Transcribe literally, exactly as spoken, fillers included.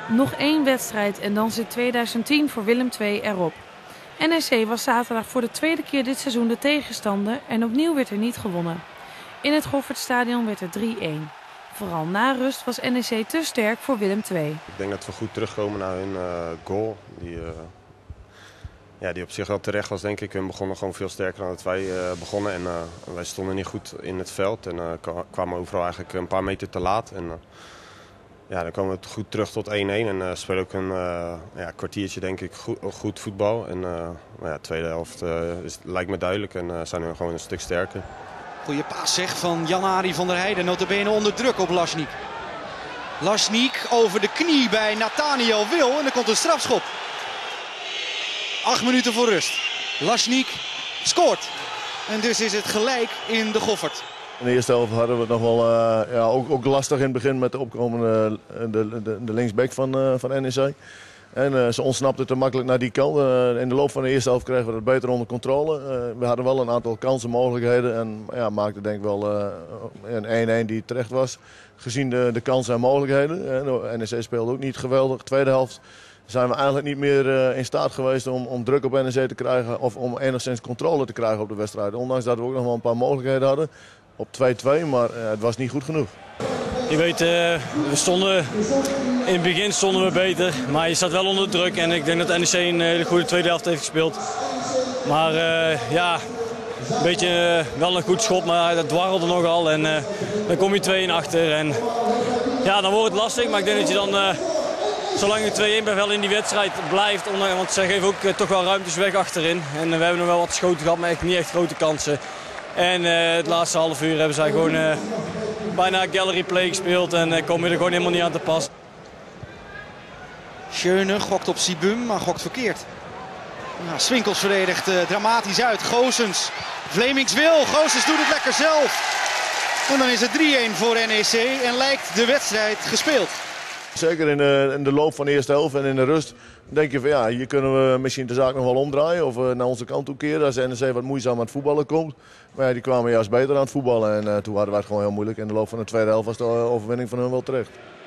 Nog één wedstrijd en dan zit tweeduizend tien voor Willem twee erop. N E C was zaterdag voor de tweede keer dit seizoen de tegenstander en opnieuw werd er niet gewonnen. In het Goffertstadion werd het drie een. Vooral na rust was N E C te sterk voor Willem twee. Ik denk dat we goed terugkomen naar hun uh, goal. Die, uh, ja, die op zich wel terecht was, denk ik. We begonnen gewoon veel sterker dan dat wij uh, begonnen. En, uh, wij stonden niet goed in het veld en uh, kwamen overal eigenlijk een paar meter te laat. En, uh, ja, dan kwamen we goed terug tot één een en uh, spelen ook een uh, ja, kwartiertje, denk ik, goed, goed voetbal. En uh, ja, de tweede helft uh, is, lijkt me duidelijk en uh, zijn we gewoon een stuk sterker. Goeie paas zeg van Jan-Arie van der Heijden, notabene onder druk op Lasnik. Lasnik over de knie bij Nathaniel Wil en er komt een strafschop. Acht minuten voor rust. Lasnik scoort. En dus is het gelijk in de Goffert. In de eerste helft hadden we het nog wel uh, ja, ook, ook lastig in het begin met de opkomende de, de, de linksback van, uh, van N E C. En uh, ze ontsnapte te makkelijk naar die kant. Uh, in de loop van de eerste helft kregen we het beter onder controle. Uh, we hadden wel een aantal kansen, mogelijkheden en ja, maakten denk ik wel uh, een één een die terecht was. Gezien de, de kansen en mogelijkheden. Uh, N E C speelde ook niet geweldig. Tweede helft zijn we eigenlijk niet meer uh, in staat geweest om, om druk op N E C te krijgen of om enigszins controle te krijgen op de wedstrijd. Ondanks dat we ook nog wel een paar mogelijkheden hadden op twee twee, maar uh, het was niet goed genoeg. Je weet, uh, we stonden, in het begin stonden we beter, maar je staat wel onder druk en ik denk dat N E C een hele goede tweede helft heeft gespeeld. Maar uh, ja, een beetje uh, wel een goed schot, maar dat dwarrelde nogal en uh, dan kom je twee een achter. En ja, dan wordt het lastig, maar ik denk dat je dan, uh, zolang je twee een bij wel in die wedstrijd blijft, want zij geven ook uh, toch wel ruimtes weg achterin. En uh, we hebben nog wel wat schoten gehad, maar echt niet echt grote kansen. En uh, het laatste half uur hebben zij gewoon uh, bijna gallery play gespeeld en uh, komen er gewoon helemaal niet aan te pas. Schöne gokt op Sibum, maar gokt verkeerd. Nou, Swinkels verdedigt uh, dramatisch uit. Goossens, Vlemings wil, Goossens doet het lekker zelf. En dan is het drie een voor N E C en lijkt de wedstrijd gespeeld. Zeker in de, in de loop van de eerste helft en in de rust denk je van ja, hier kunnen we misschien de zaak nog wel omdraaien of uh, naar onze kant toe keren als N E C wat moeizaam aan het voetballen komt. Maar ja, die kwamen juist beter aan het voetballen en uh, toen hadden wij het gewoon heel moeilijk. In de loop van de tweede helft was de overwinning van hun wel terecht.